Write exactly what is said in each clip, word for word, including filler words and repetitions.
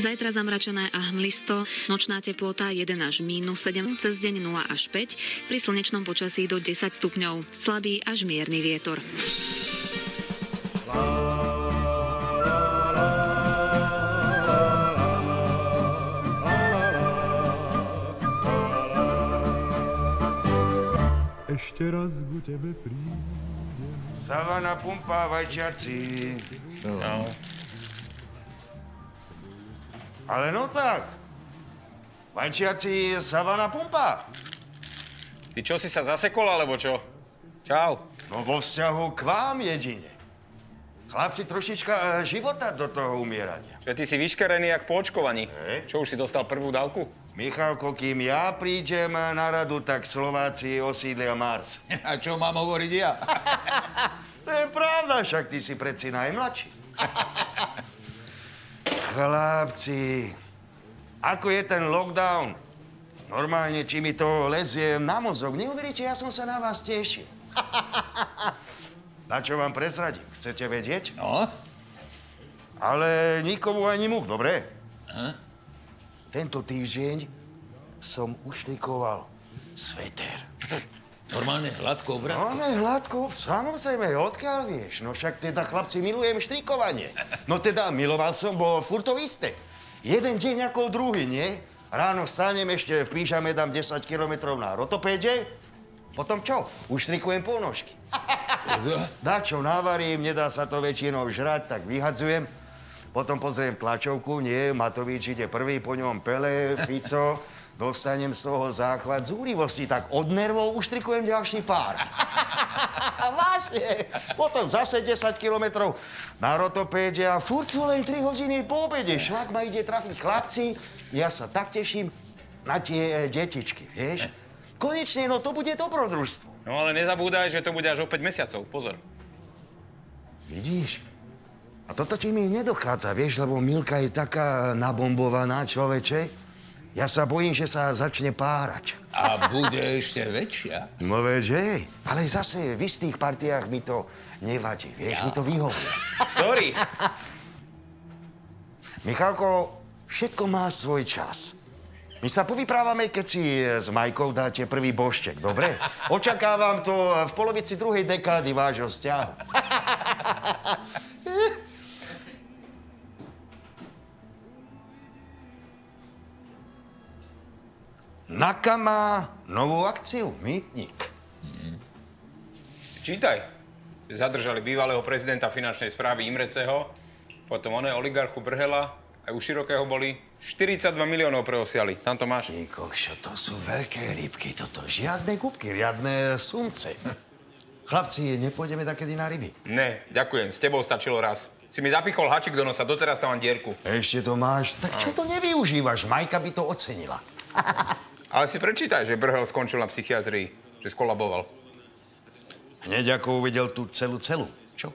Zajtra zamračené a hmlisto, nočná teplota jeden až mínus sedem, cez deň nula až päť, pri slnečnom počasí do desať stupňov, slabý až mierny vietor. Ešte raz ku tebe prídem. Savana pumpa, vajčiaci. No. Ale no tak. Vajčiaci, savana pumpa. Ty čo, si sa zasekol, alebo čo? Čau. No vo vzťahu k vám jedine. Chlapci, trošička e, života do toho umierania. Že ty si vyškerený jak po očkovaní. Hej. Čo, už si dostal prvú dávku? Michalko, kým ja prídem na radu, tak Slováci osídlia Mars. A čo mám hovoriť ja? To je pravda, však ty si predsi najmladší. Chlapci, ako je ten lockdown? Normálne, či mi to lezie na mozog. Neuveríte, ja som sa na vás tešil. Na čo vám prezradím? Chcete vedieť? No? Ale nikomu ani múk, dobre? Aha. Tento týždeň som uštrikoval sveter. Normálne hladko, brat? No, ne, hladko, samozrejme, odkiaľ vieš? No však teda, chlapci, milujem štrikovanie. No teda, miloval som, bo furt to isté. Jeden deň ako druhý, nie? Ráno vstanem, ešte v pížame dám desať kilometrov na rotopéde. Potom čo? Uštrikujem ponožky. Dačo navarím, nedá sa to väčšinou žrať, tak vyhadzujem. Potom pozriem tlačovku, nie, Matovič ide prvý, po ňom Pele, Fico. Dostanem z toho záchvat zúrivosti, tak od nervov uštrikujem ďalší pár. Vážne. Potom zase desať kilometrov na rotopéde a furt sú len tri hodiny po obede. Švak ma ide trafiť, chlapci. Ja sa tak teším na tie e, detičky, vieš? Konečne, no to bude dobrodružstvo. No ale nezabúdaj, že to bude až o päť mesiacov. Pozor. Vidíš? A toto ti mi nedochádza, vieš, lebo Milka je taká nabombovaná, človeče. Ja sa bojím, že sa začne párať. A bude ešte väčšia? No veď, hej. Ale zase v istých partiách mi to nevadí, vieš, ja. Mi to vyhovuje. Sorry. Michalko, všetko má svoj čas. My sa povyprávame, keď si s Majkou dáte prvý bošček, dobre? Očakávam to v polovici druhej dekády vášho vzťahu. Naka má novú akciu, Mýtnik. Hmm. Čítaj. Zadržali bývalého prezidenta finančnej správy Imreceho, potom oné oligarchu Brhela, aj u Širokého boli štyridsaťdva miliónov preosiali. Tam to máš. Ty kokšo, to sú veľké rybky, toto. Žiadne gubky, žiadne sumce. Chlapci, nepôjdeme takedy na ryby? Ne, ďakujem. S tebou stačilo raz. Si mi zapichol hačik do nosa, doteraz tam mám dierku. Ešte to máš? Tak čo to nevyužívaš? Majka by to ocenila. Ale si prečítaj, že Brhel skončil na psychiatrii, že skolaboval. Hneď ako uvidel tú celú celú. Čo?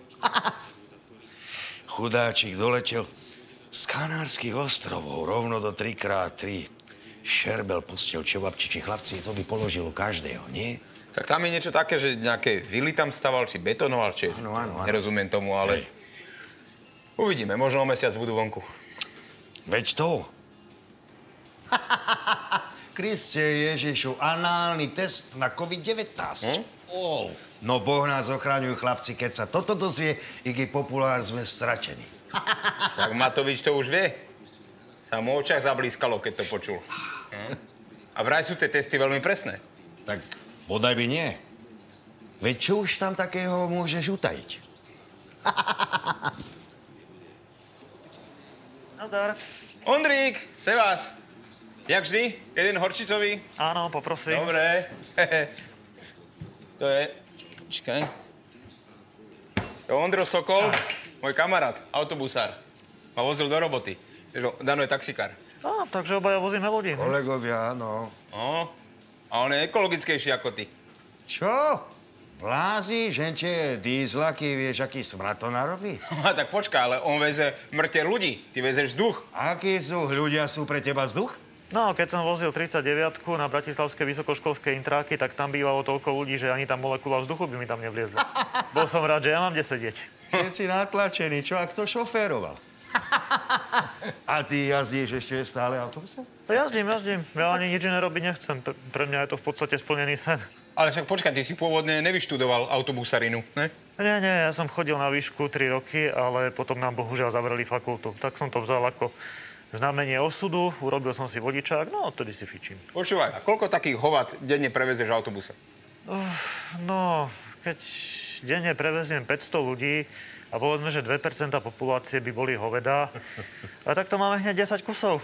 Chudáčik doletel z Kanárskych ostrovov rovno do tri krát tri. Šerbel pustil čevapčiči, chlapci, to by položilo každého, nie? Tak tam je niečo také, že nejaké vily tam staval, či betonoval, či... Áno, áno, áno. Nerozumiem tomu, ale... Hej. Uvidíme, možno o mesiac budú vonku. Veď to. Kriste Ježišu, análny test na COVID devätnásť. Hm? Oh. No Boh nás ochraňuj, chlapci, keď sa toto dozvie, i keď populár sme stratení. Tak Matovič to už vie. Sa mu očach zablískalo, keď to počul. Hm? A vraj sú tie testy veľmi presné. Tak bodaj by nie. Veď čo už tam takého môžeš utajiť? Nazdar. Ondrík, se vás. Jak vždy? Jeden horčicový? Áno, poprosím. Dobre. To je... Počkaj. To je Ondro Sokol, môj kamarát, autobusár. Ma vozil do roboty. Dano je taxikár. Á, takže obaja vozíme ľudí. Kolegovia, áno. No, a on je ekologickejší ako ty. Čo? Vlázi, že tie dízlaky, vieš, aký smrad to narobí? A tak počkaj, ale on veze mŕte ľudí. Ty vezeš vzduch. Aký vzduch? Ľudia sú pre teba vzduch? No, keď som vozil tridsaťdeviatku na bratislavské vysokoškolské intráky, tak tam bývalo toľko ľudí, že ani tá molekula vzduchu by mi tam nevliezla. Bol som rád, že ja mám kde sedieť. Všetci natlačení. Čo, a kto šoféroval? A ty jazdíš ešte stále autobusem? No jazdím, jazdím. Ja ani nič iné robiť nechcem. Pre, pre mňa je to v podstate splnený sen. Ale však počkaj, ty si pôvodne nevyštudoval autobusarinu, ne? Nie, nie, ja som chodil na výšku tri roky, ale potom nám bohužiaľ zavreli fakultu. Tak som to vzal ako znamenie osudu, urobil som si vodičák, no odtedy si fičím. Počúvaj, a koľko takých hovat denne prevezeš v autobuse? Uh, no, keď denne preveziem päťsto ľudí a povedzme, že dve percentá populácie by boli hovedá, a tak to máme hneď desať kusov.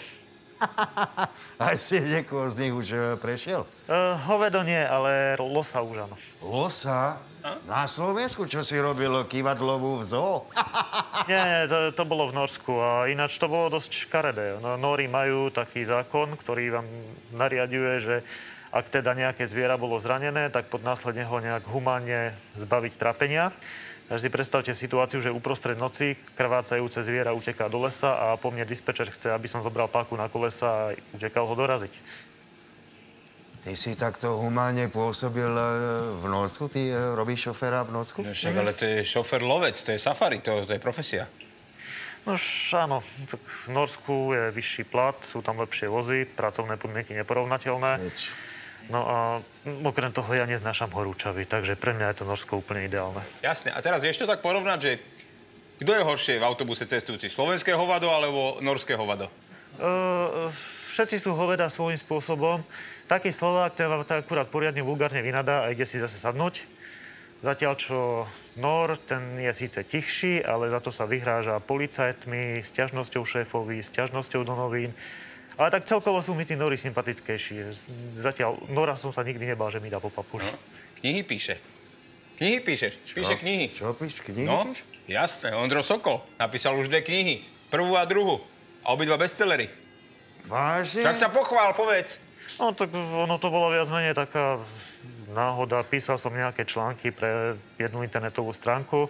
Aj si niekoho z nich už uh, prešiel? Uh, hovedo nie, ale losa už áno. Losa? A? Na Slovensku? Čo si robil kývadlovú v zoo? Nie, nie, to, to bolo v Norsku a ináč to bolo dosť škaredé. No, Nóri majú taký zákon, ktorý vám nariaďuje, že ak teda nejaké zviera bolo zranené, tak pod následne ho nejak humánne zbaviť trápenia. Takže si predstavte situáciu, že uprostred noci krvácajúce zviera uteká do lesa a po mne dispečer chce, aby som zobral páku na kolesa a utekal ho doraziť. Ty si takto humánne pôsobil v Norsku? Ty robíš šoféra v Norsku? No však, ale to je šofér-lovec, to je safari, to, to je profesia. No áno, tak v Norsku je vyšší plat, sú tam lepšie vozy, pracovné podmienky neporovnateľné. Nič. No a okrem toho ja neznášam horúčavy, takže pre mňa je to Norsko úplne ideálne. Jasne. A teraz vieš to tak porovnať, že kto je horšie v autobuse cestujúci? Slovenské hovado alebo norské hovado? Uh, všetci sú hovedá svojím spôsobom. Taký Slovák, ten vám tak akurát poriadne vulgárne vynadá a ide si zase sadnúť. Zatiaľ, čo Nor, ten je síce tichší, ale za to sa vyhráža policajtmi, sťažnosťou šéfovi, sťažnosťou do novín. Ale tak celkovo sú mi tí Nori sympatickejší. Zatiaľ Nora som sa nikdy nebal, že mi dá po papuši. No, knihy píše. Knihy píšeš. Píše knihy. Čo píš? Knihy No, píš? jasné. Ondro Sokol napísal už dve knihy. Prvú a druhú. A obidva bestsellery. Vážne? Však sa pochvál, povedz. No tak ono to bolo viac menej taká náhoda. Písal som nejaké články pre jednu internetovú stránku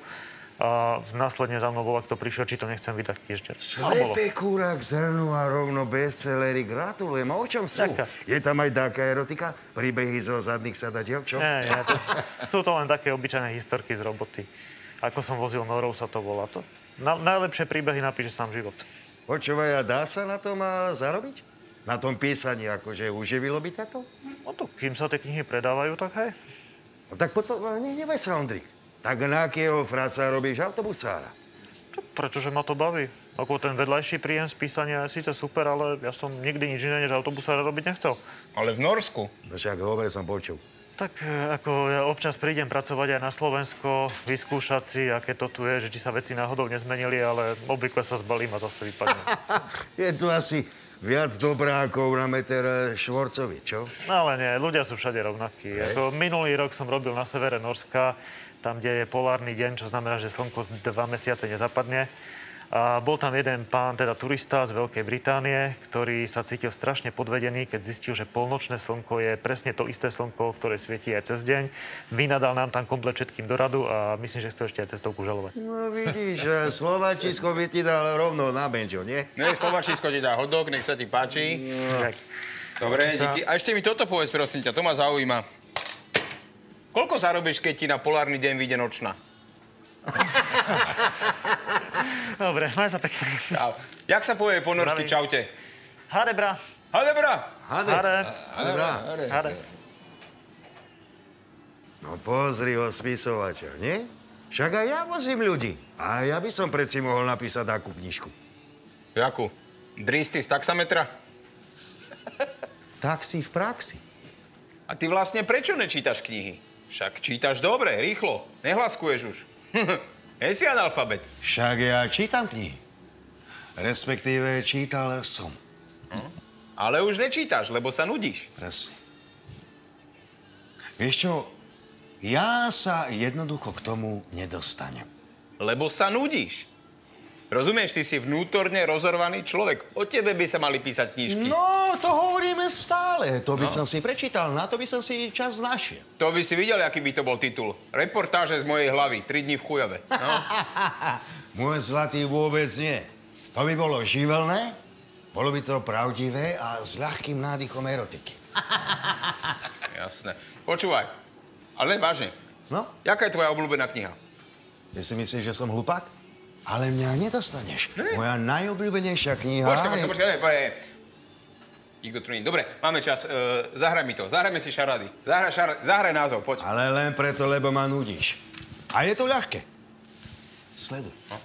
a následne za mnou volá, kto prišiel, či to nechcem vydať knižne. Slepé kúra k zrnu a rovno bestsellery. Gratulujem. A o čom sú? Ďakujem. Je tam aj taká erotika? Príbehy zo zadných sadadiel, čo? Nie, nie, to sú to len také obyčajné historky z roboty. Ako som vozil Norov, sa to volá. To na, najlepšie príbehy napíše sám život. Počúvaj, a dá sa na tom a zarobiť? Na tom písaní, akože uživilo by táto? No to, kým sa tie knihy predávajú, tak hej. No tak potom, ne, nevaj sa, Ondrik. Tak na akého fraca robíš autobusára? To, pretože ma to baví. Ako ten vedľajší príjem z písania je síce super, ale ja som nikdy nič iné než autobusára robiť nechcel. Ale v Norsku. No však dobre som počul. Tak ako ja občas prídem pracovať aj na Slovensko, vyskúšať si, aké to tu je, že či sa veci náhodou nezmenili, ale obvykle sa zbalím a zase vypadnem. Je tu asi viac dobrákov na meter Švorcovi, čo? No ale nie, ľudia sú všade rovnakí. Ako minulý rok som robil na severe Norska, tam, kde je polárny deň, čo znamená, že slnko dva mesiace nezapadne. A bol tam jeden pán, teda turista z Veľkej Británie, ktorý sa cítil strašne podvedený, keď zistil, že polnočné slnko je presne to isté slnko, ktoré svietí aj cez deň. Vynadal nám tam komplet všetkým do radu a myslím, že chce ešte aj cestovku žalovať. No vidíš, Slováčisko by ti dal rovno na benčo, nie? Nech Slováčisko ti dá hodok, nech sa ti páči. Tak. Dobre, Sa- díky. A ešte mi toto povedz, prosím ťa, to ma zaujíma. Koľko zarobíš, keď ti na polárny deň vyjde nočná? Dobre, maj sa pekne. Čau. Jak sa povie po norsky Zdravím. čaute? Hadebra. Hadebra! Hade. Hade. Dobrá. Hade. No pozri ho spisovača, nie? Však aj ja vozím ľudí. A ja by som predsi mohol napísať takú knižku. Jakú? Dristy z taxametra? Taxi v praxi. A ty vlastne prečo nečítaš knihy? Však čítaš dobre, rýchlo. Nehlaskuješ už. Nie si analfabet. Však ja čítam knihy. Respektíve čítal som. Ale už nečítaš, lebo sa nudíš. Presne. Vieš čo, ja sa jednoducho k tomu nedostanem. Lebo sa nudíš. Rozumieš, ty si vnútorne rozorvaný človek. O tebe by sa mali písať knižky. No, to hovoríme stále. To by no. som si prečítal, na to by som si čas našiel. To by si videl, aký by to bol titul. Reportáže z mojej hlavy. Tri dni v chujove. No. Môj zlatý vôbec nie. To by bolo živelné, bolo by to pravdivé a s ľahkým nádychom erotiky. Jasné. Počúvaj. Ale vážne. No, Jaká je tvoja obľúbená kniha? ty si myslíš, že som hlupák? Ale mňa nedostaneš. Ne? Moja najobľúbenejšia kniha... Počkaj, počkaj, je... počkaj, počkaj. Nikto tu nie. Dobre, máme čas. Uh, zahraj mi to. Zahrajme si šarády. Zahraj, šar... Zahraj názov, poď. Ale len preto, lebo ma nudíš. A je to ľahké. Sleduj. No.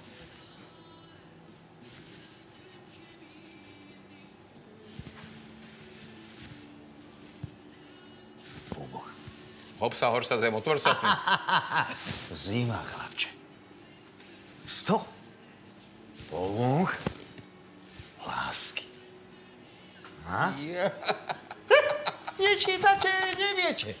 Púboch. Hop sa, hor sa, zem, otvor sa. Zima, chlapče. Sto. Púboch. Lásky. Ha? Nečítate, neviete.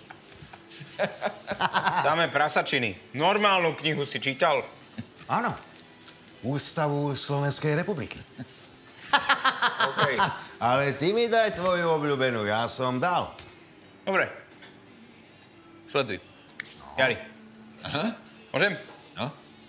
Samé prasačiny. Normálnu knihu si čítal? Áno. Ústavu Slovenskej republiky. OK. Ale ty mi daj tvoju obľúbenú, ja som dal. Dobre. Sleduj. Jari. Aha. Môžem? No.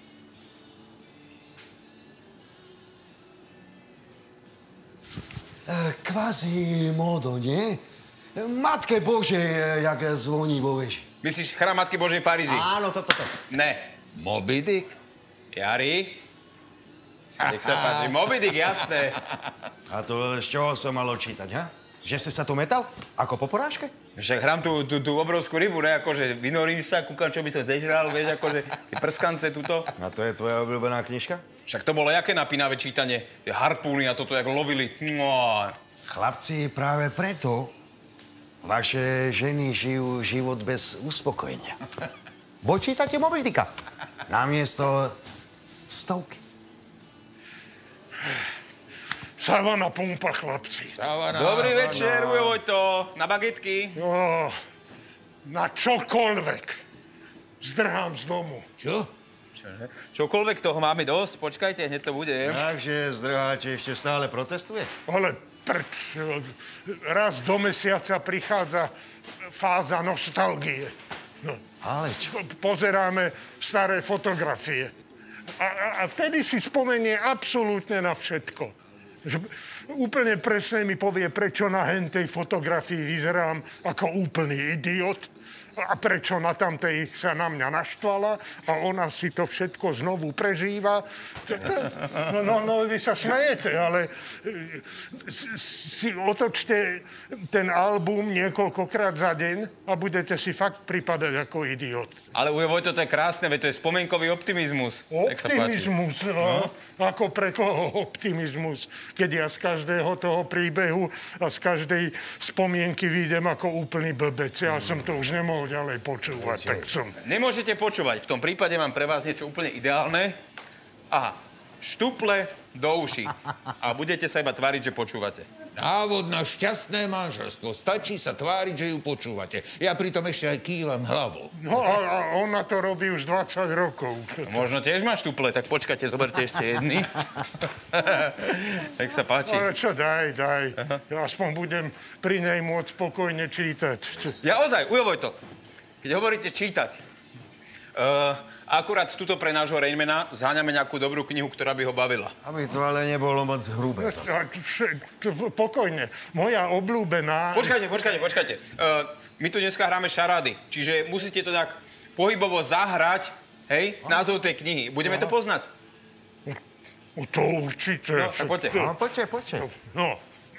Kvázi modo, nie? Matke Božej, jak zvoní vo veži. Myslíš chrám Matky Božej v Paríži? Áno, toto. To, to. Ne. Moby Dick? Jari? Nech sa páči. Moby Dick, jasné. A to z čoho som mal čítať, ha? Že si sa tu metal? Ako po porážke? Však hrám tú, tú, tú obrovskú rybu, ne? Akože vynorím sa, kúkam, čo by som zežral, vieš, akože tie prskance tuto. A to je tvoja obľúbená knižka? Však to bolo jaké napínavé čítanie. Tie harpúny a toto, jak lovili. No. Chlapci, práve preto vaše ženy žijú život bez uspokojenia. Bo čítate Moby Dicka. Namiesto stovky. Savana pumpa, chlapci. Savana. Dobrý večer, Ujo Vojto. Na bagetky. Jo, na čokoľvek. Zdrhám z domu. Čo? Čože? Čokoľvek toho máme dosť. Počkajte, hneď to bude. Takže zdrháče ešte stále protestuje? Ale prč, raz do mesiaca prichádza fáza nostalgie. No, Ale čo? pozeráme staré fotografie. A, a, a vtedy si spomenie absolútne na všetko. Že úplne presne mi povie, prečo na hentej fotografii vyzerám ako úplný idiot a prečo na tamtej sa na mňa naštvala a ona si to všetko znovu prežíva. No, no, no vy sa smejete, ale si otočte ten album niekoľkokrát za deň a budete si fakt pripadať ako idiot. Ale Ujo Vojto, to je krásne, veď to je spomienkový optimizmus. Nech sa páči. Optimizmus, no. Ako pre koho optimizmus, keď ja z každého toho príbehu a z každej spomienky vyjdem ako úplný blbec. Ja som to už nemohol ďalej počúvať, tak som... Nemôžete počúvať. V tom prípade mám pre vás niečo úplne ideálne. Aha, štuple do uší. A budete sa iba tváriť, že počúvate. Návod na šťastné manželstvo. Stačí sa tváriť, že ju počúvate. Ja pritom ešte aj kývam hlavou. No a, a ona to robí už dvadsať rokov. Možno tiež má štuple, tak počkajte, zoberte ešte jedny. Tak sa páči. Ale čo, daj, daj. Ja aspoň budem pri nej môcť spokojne čítať. Ja ozaj, Ujo Vojto, keď hovoríte čítať, uh, akurát tuto pre nášho Rainmana zháňame nejakú dobrú knihu, ktorá by ho bavila. Aby to ale nebolo moc hrubé zase. Tak, vše- t- pokojne. Moja obľúbená... Počkajte, počkajte, počkajte. Uh, my tu dneska hráme šarády, čiže musíte to tak pohybovo zahrať, hej, názov tej knihy. Budeme to poznať? O, to určite. No, tak poďte. No, poďte, poďte. No.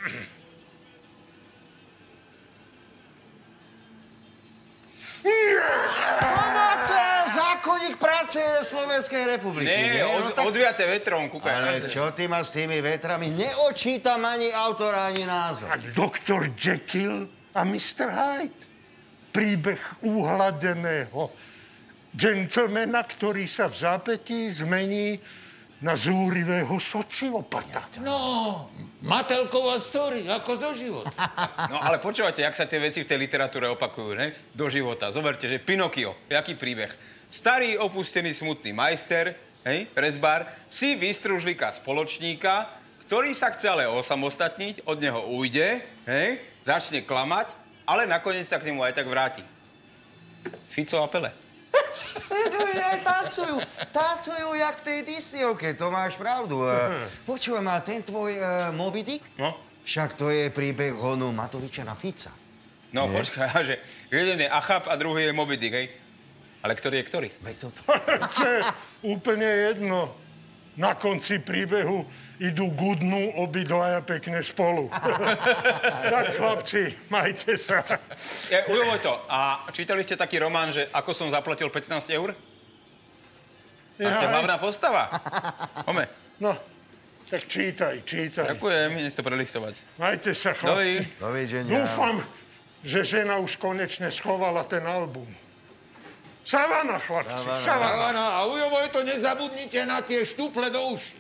Pomoce! Zákonník práce Slovenskej republiky. Nie, No od, tak- odviate vetrom, kúkaj. Ale čo ty máš s tými vetrami? Neočítam ani autora, ani názov. A doktor Jekyll a mister Hyde. Príbeh uhladeného gentlemana, ktorý sa v zápätí zmení na zúrivého sociopata. No, Matelková story, ako zo života. No ale počúvate, jak sa tie veci v tej literatúre opakujú, ne? Do života. Zoberte, že Pinokio, jaký príbeh. Starý, opustený, smutný majster, hej, rezbár, si vystružlíka spoločníka, ktorý sa chce ale osamostatniť, od neho ujde, hej, začne klamať, ale nakoniec sa k nemu aj tak vráti. Fico a Pele. Aj tancujú, tancujú jak v tej Disneyovke, to máš pravdu. Počúvaj ma, ten tvoj uh, Moby Dick? No? Však to je príbeh honu Matoviča na Fica. No, počkaj, že jeden je Achab a druhý je Moby Dick, hej? Ale ktorý je ktorý? Veď toto. To je úplne jedno. Na konci príbehu idú gudnú obidvaja pekne spolu. Tak, chlapci, majte sa. Ja, Ujo Vojto, a čítali ste taký román, že ako som zaplatil pätnásť eur? A ste hlavná postava. Ome. No, tak čítaj, čítaj. Ďakujem, idem si to prelistovať. Majte sa, chlapci. Dovidenia. Dúfam, že žena už konečne schovala ten album. Savana, chlapci, Savana. savana. Savana, a Ujo Vojto, nezabudnite na tie štuple do uši.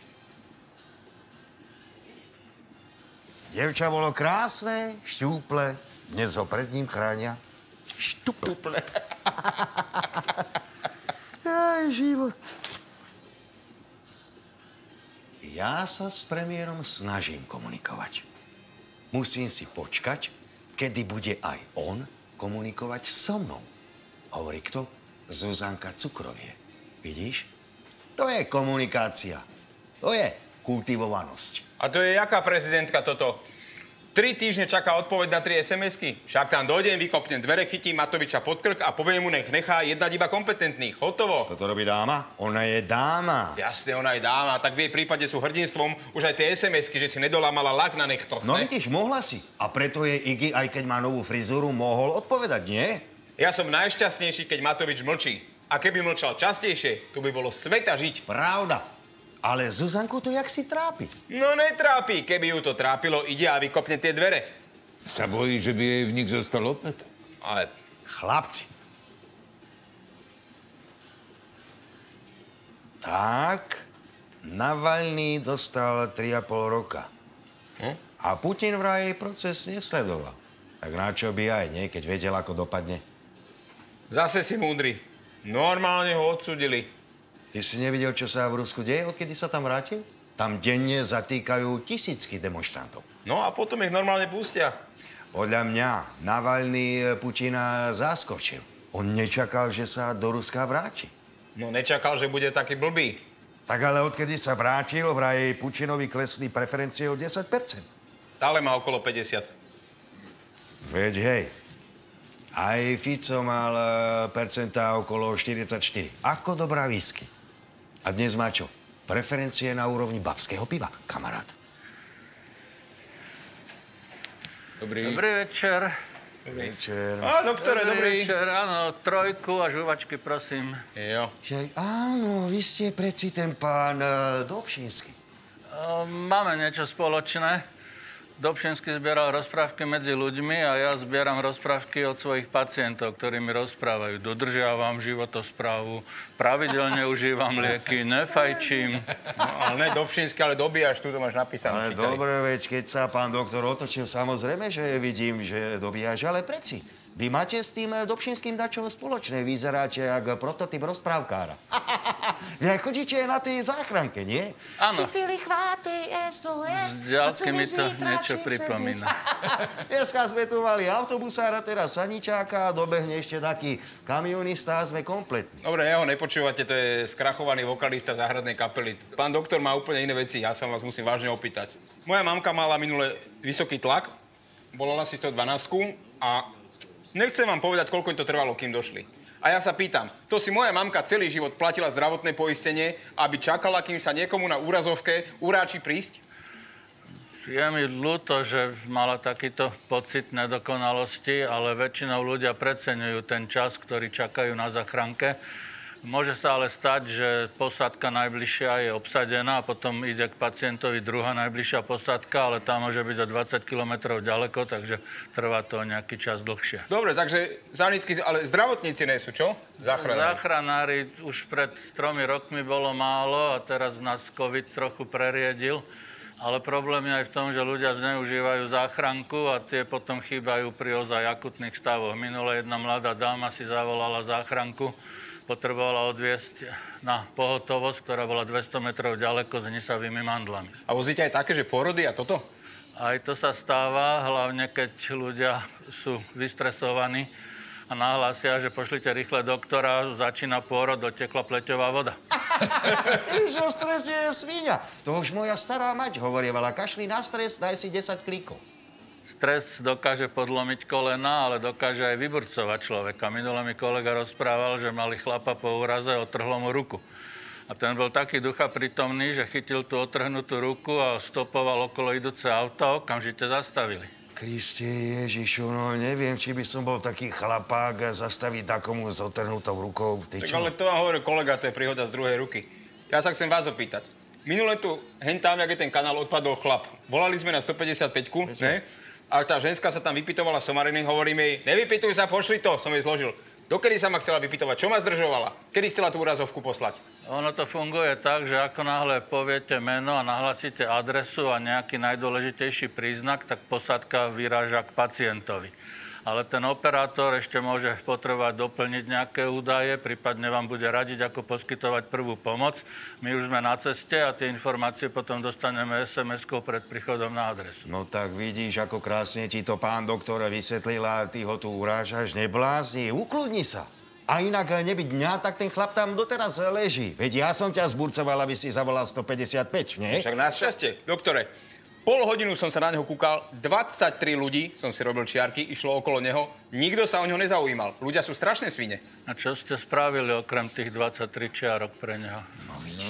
Dievča bolo krásne, šťúple, dnes ho pred ním chránia štuple. Aj život. Ja sa s premiérom snažím komunikovať. Musím si počkať, kedy bude aj on komunikovať so mnou. Hovorí kto? Zuzanka Cukrovie. Vidíš? To je komunikácia. To je kultivovanosť. A to je jaká prezidentka toto? Tri týždne čaká odpoveď na tri es em esky. Však tam dojdem, vykopnem dvere, chytím Matoviča pod krk a poviem mu, nech nechá jednať iba kompetentných. Hotovo. Toto robí dáma? Ona je dáma. Jasne, ona je dáma, tak v jej prípade sú hrdinstvom už aj tie es em esky, že si nedolámala lak na nechtoch, No ne? vidíš, mohla si. A preto je Iggy, aj keď má novú frizúru, mohol odpovedať, nie? Ja som najšťastnejší, keď Matovič mlčí. A keby mlčal častejšie, tu by bolo sveta žiť. Pravda. Ale Zuzanku to jak si trápi. No netrápi. Keby ju to trápilo, ide a vykopne tie dvere. Sa bojí, že by jej v nich zostal opäť? Ale Chlapci. Tak, Navalny dostal tri a pol roka. Hm? A Putin vraj proces nesledoval. Tak na čo by aj, nie? Keď vedel, ako dopadne. zase si múdry. Normálne ho odsúdili. Ty si nevidel, čo sa v Rusku deje, odkedy sa tam vrátil? Tam denne zatýkajú tisícky demonstrantov. No a potom ich normálne pustia. Podľa mňa Navalny Putina zaskočil. On nečakal, že sa do Ruska vráti. No nečakal, že bude taký blbý. Tak ale odkedy sa vrátil, vraj Pučinovi klesli preferencie o desať percent. Stále má okolo päťdesiat. Veď hej, aj Fico mal uh, percentá okolo štyridsaťštyri. Ako dobrá whisky. A dnes má čo? Preferencie na úrovni babského piva, kamarát. Dobrý. Dobrý večer. Večer. Á, doktore, dobrý. večer, áno, trojku a žuvačky, prosím. Jo. Že, áno, vy ste predsi ten pán uh, Dobšinský. O, máme niečo spoločné. Dobšinský zbieral rozprávky medzi ľuďmi a ja zbieram rozprávky od svojich pacientov, ktorí mi rozprávajú. Dodržiavam životosprávu, pravidelne užívam lieky, nefajčím. No, ale ne Dobšinský, ale dobíjaš, tu to máš napísané. Ale dobre, veď keď sa pán doktor otočil, samozrejme, že vidím, že dobíjaš, ale preci. Vy máte s tým Dobšinským dačo spoločné. Vyzeráte jak prototyp rozprávkára. Vy aj chodíte na tej záchranke, nie? Áno. Chytili chváty, es o es. Z diaľky mi to niečo pripomína. Dneska sme tu mali autobusára, teraz saničáka, dobehne ešte taký kamionista a sme kompletní. Dobre, ja ho nepočúvate, to je skrachovaný vokalista záhradnej kapely. Pán doktor má úplne iné veci, ja sa vás musím vážne opýtať. Moja mamka mala minule vysoký tlak, bolala si sto dvanásť a nechcem vám povedať, koľko im to trvalo, kým došli. A ja sa pýtam, to si moja mamka celý život platila zdravotné poistenie, aby čakala, kým sa niekomu na úrazovke uráči prísť? Je mi ľúto, že mala takýto pocit nedokonalosti, ale väčšinou ľudia preceňujú ten čas, ktorý čakajú na záchranke. Môže sa ale stať, že posádka najbližšia je obsadená a potom ide k pacientovi druhá najbližšia posádka, ale tá môže byť o dvadsať kilometrov ďaleko, takže trvá to nejaký čas dlhšie. Dobre, takže zánicky, ale zdravotníci nie sú, čo? Záchranári. Záchranári už pred tromi rokmi bolo málo a teraz nás COVID trochu preriedil. Ale problém je aj v tom, že ľudia zneužívajú záchranku a tie potom chýbajú pri ozaj akutných stavoch. Minule jedna mladá dáma si zavolala záchranku, potrebovala odviesť na pohotovosť, ktorá bola dvesto metrov ďaleko s nisavými mandlami. A vozíte aj také, že porody a toto? Aj to sa stáva, hlavne keď ľudia sú vystresovaní a nahlásia, že pošlite rýchle doktora, začína pôrod, dotekla pleťová voda. Víš, o stres je svíňa. To už moja stará mať hovorievala. Kašli na stres, daj si desať klikov. Stres dokáže podlomiť kolena, ale dokáže aj vyburcovať človeka. Minule mi kolega rozprával, že mali chlapa po úraze, otrhlo mu ruku. A ten bol taký ducha prítomný, že chytil tú otrhnutú ruku a stopoval okolo idúce auto, okamžite zastavili. Kriste Ježišu, no neviem, či by som bol taký chlapák zastaviť takomu s otrhnutou rukou. Ty Tak čo? ale to vám hovorí kolega, to je príhoda z druhej ruky. Ja sa chcem vás opýtať. Minule tu, hen tam, jak je ten kanál, odpadol chlap. Volali sme na stopäťdesiatpäťku, ne? A tá ženská sa tam vypytovala somariny, hovorím jej, nevypytuj sa, pošli to, som jej zložil. Dokedy sa ma chcela vypytovať? Čo ma zdržovala? Kedy chcela tú úrazovku poslať? Ono to funguje tak, že ako náhle poviete meno a nahlasíte adresu a nejaký najdôležitejší príznak, tak posádka vyráža k pacientovi. Ale ten operátor ešte môže potrebovať doplniť nejaké údaje, prípadne vám bude radiť, ako poskytovať prvú pomoc. My už sme na ceste a tie informácie potom dostaneme es em eskou pred príchodom na adresu. No tak vidíš, ako krásne ti to pán doktor vysvetlil a ty ho tu urážaš, neblázni, ukludni sa. A inak nebyť dňa, tak ten chlap tam doteraz leží. Veď ja som ťa zburcoval, aby si zavolal stopäťdesiatpäť, nie? Však na šťastie, doktore. Pol hodinu som sa na neho kúkal, dvadsaťtri ľudí som si robil čiarky, išlo okolo neho, nikto sa o neho nezaujímal. Ľudia sú strašné svine. A čo ste spravili okrem tých dvadsaťtri čiarok pre neho? No vidíš.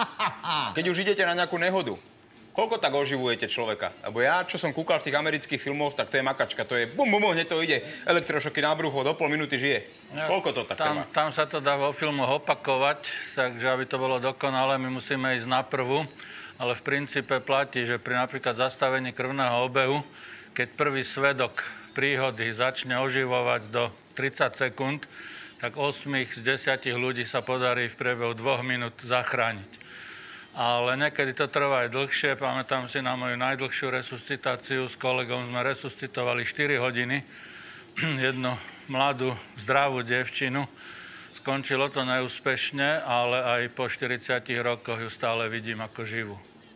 Keď už idete na nejakú nehodu, koľko tak oživujete človeka? Lebo ja, čo som kúkal v tých amerických filmoch, tak to je makačka, to je bum, bum, hneď to ide. Elektrošoky na brucho, do pol minúty žije. Ja, koľko to tak tam, trvá? tam sa to dá vo filmoch opakovať, takže aby to bolo dokonalé, my musíme ísť na prvú. Ale v princípe platí, že pri napríklad zastavení krvného obehu, keď prvý svedok príhody začne oživovať do tridsať sekúnd, tak osem z desiatich ľudí sa podarí v priebehu dvoch minút zachrániť. Ale niekedy to trvá aj dlhšie. Pamätám si na moju najdlhšiu resuscitáciu. S kolegom sme resuscitovali štyri hodiny. Jednu mladú, zdravú dievčinu. Skončilo to neúspešne, ale aj po štyridsiatich rokoch ju stále vidím ako živú.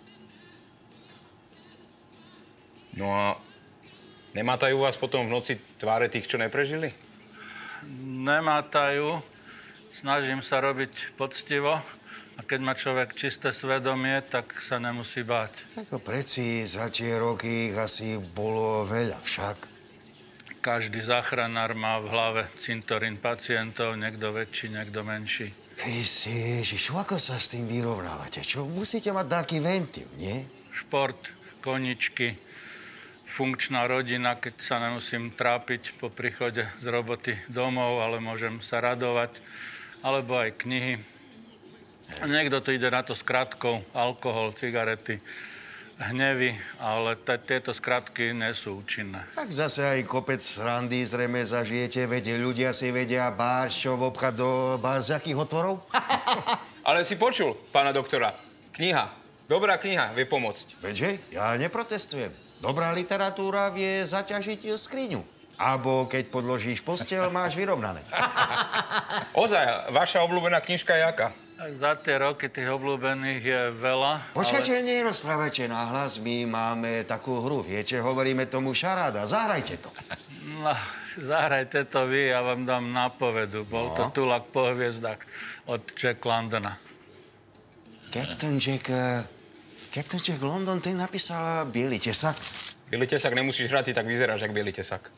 No a nemátajú vás potom v noci tváre tých, čo neprežili? Nemátajú. Snažím sa robiť poctivo. A keď má človek čisté svedomie, tak sa nemusí báť. Tak to preci za tie roky ich asi bolo veľa však. Každý záchranár má v hlave cintorín pacientov, niekto väčší, niekto menší. Kriste Ježišu, ako sa s tým vyrovnávate? Čo, musíte mať taký ventil, nie? Šport, koničky, funkčná rodina, keď sa nemusím trápiť po príchode z roboty domov, ale môžem sa radovať, alebo aj knihy. A niekto tu ide na to s krátkou, alkohol, cigarety, hnevy, ale tieto skratky nie sú účinné. Tak zase aj kopec srandy zrejme zažijete, veď ľudia si vedia báršov obchať do bárziakých otvorov. Ale si počul, pána doktora, kniha, dobrá kniha vie pomôcť. Veďže, ja neprotestujem. Dobrá literatúra vie zaťažiť skriňu. Alebo keď podložíš posteľ, máš vyrovnané. Ozaj, vaša obľúbená knižka je aká? Tak za tie roky tých obľúbených je veľa. Počkajte, ale... nerozprávajte nahlas, my máme takú hru, viete, hovoríme tomu šaráda, zahrajte to. No, zahrajte to vy, ja vám dám nápovedu. Bol No. to Tulak po hviezdach od Jack Londona. Captain Jack, uh, Captain Jack London, ten napísal Bielý tesak. Bielý tesak nemusíš hrať, ty tak vyzeráš, jak bielý tesak.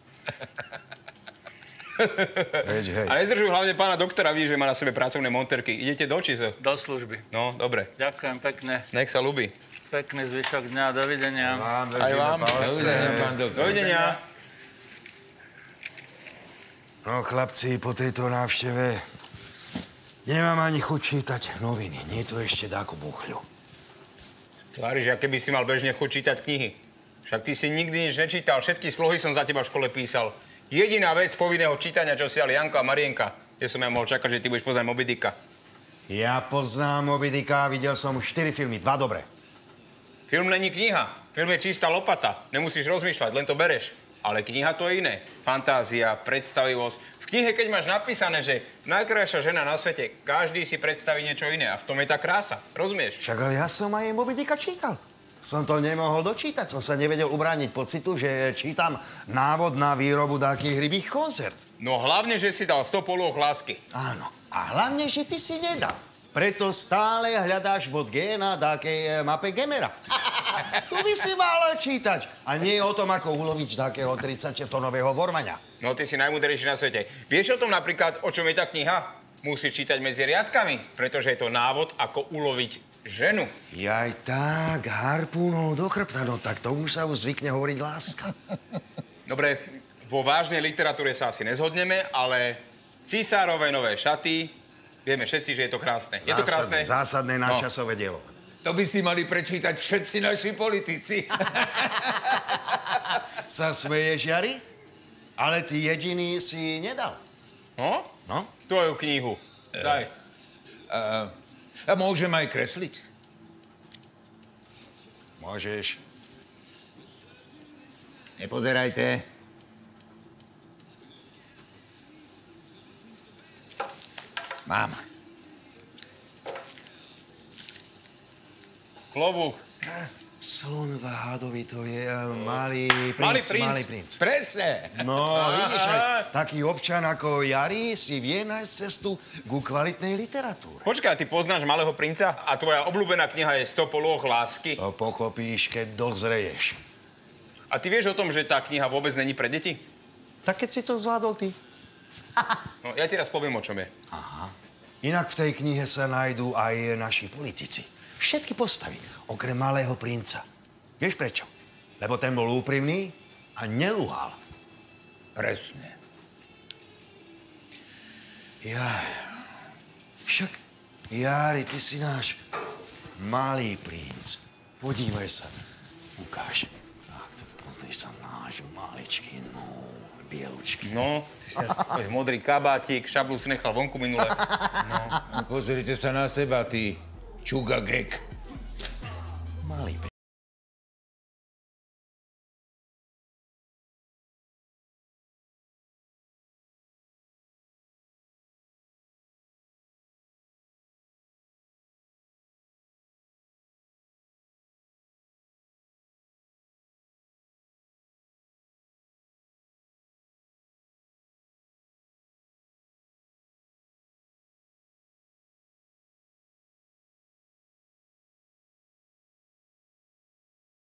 Veď, hej. A nezdržuj hlavne pána doktora, vidíš, že má na sebe pracovné monterky. Idete do či zo? Do služby. No, dobre. Ďakujem pekne. Nech sa ľúbi. Pekný zvyšok dňa. Dovidenia. Vám Aj vám. Dovidenia, pán doktor. Dovidenia. No, chlapci, po tejto návšteve nemám ani chuť čítať noviny. Nie je to ešte dáko buchľu. Tváriš, aké by si mal bežne chuť čítať knihy. Však ty si nikdy nič nečítal. Všetky slohy som za teba v škole písal. Jediná vec povinného čítania, čo si ale Janko a Marienka, kde som ja mohol čakať, že ty budeš poznať Moby Dicka. Ja poznám Moby Dicka, videl som štyri filmy, dva dobré. Film není kniha. Film je čistá lopata. Nemusíš rozmýšľať, len to bereš. Ale kniha to je iné. Fantázia, predstavivosť. V knihe, keď máš napísané, že najkrajšia žena na svete, každý si predstaví niečo iné. A v tom je tá krása. Rozumieš? Však ale ja som aj Moby Dicka čítal. Som to nemohol dočítať, som sa nevedel ubrániť pocitu, že čítam návod na výrobu takých rybých konzerv. No hlavne, že si dal sto polôch lásky. Áno. A hlavne, že ty si nedal. Preto stále hľadáš bod G na takej mape Gemera. Tu by si mal čítať. A nie o tom, ako uloviť takého tridsaťtonového vormaňa. No ty si najmúdrejší na svete. Vieš o tom napríklad, o čom je tá kniha? Musíš čítať medzi riadkami, pretože je to návod, ako uloviť ženu. Jaj tak, harpúnou do chrbta, no tak tomu sa už zvykne hovoriť láska. Dobre, vo vážnej literatúre sa asi nezhodneme, ale císárové nové šaty, vieme všetci, že je to krásne. Je to krásne? Zásadné nadčasové dielo. To by si mali prečítať všetci naši politici. Sa smeješ, Jari? Ale ty jediný si nedal. No? No? Tvoju knihu. Daj. A, a môžem aj kresliť? Môžeš. Nepozerajte. Mám. Klobúk. Slon Váhadovi, to je uh, malý princ. Malý princ. Malý princ. Presne. No, vidíš, aj taký občan ako Jari si vie nájsť cestu ku kvalitnej literatúre. Počkaj, ty poznáš Malého princa? A tvoja obľúbená kniha je Sto polôch lásky? To pochopíš, keď dozreješ. A ty vieš o tom, že tá kniha vôbec není pre deti? Tak keď si to zvládol ty. No, ja ti raz poviem, o čom je. Aha. Inak v tej knihe sa nájdú aj naši politici. Všetky postavy, okrem Malého princa. Vieš prečo? Lebo ten bol úprimný a nelúhal. Presne. Ja... Však, Jari, ty si náš malý princ. Podívaj sa. Ukáž. Tak, to pozri sa, náš maličký, no, bielučký. No, ty si náš modrý kabátik, šablu si nechal vonku minule. No. Pozrite sa na seba, ty čugagek. Malý princ.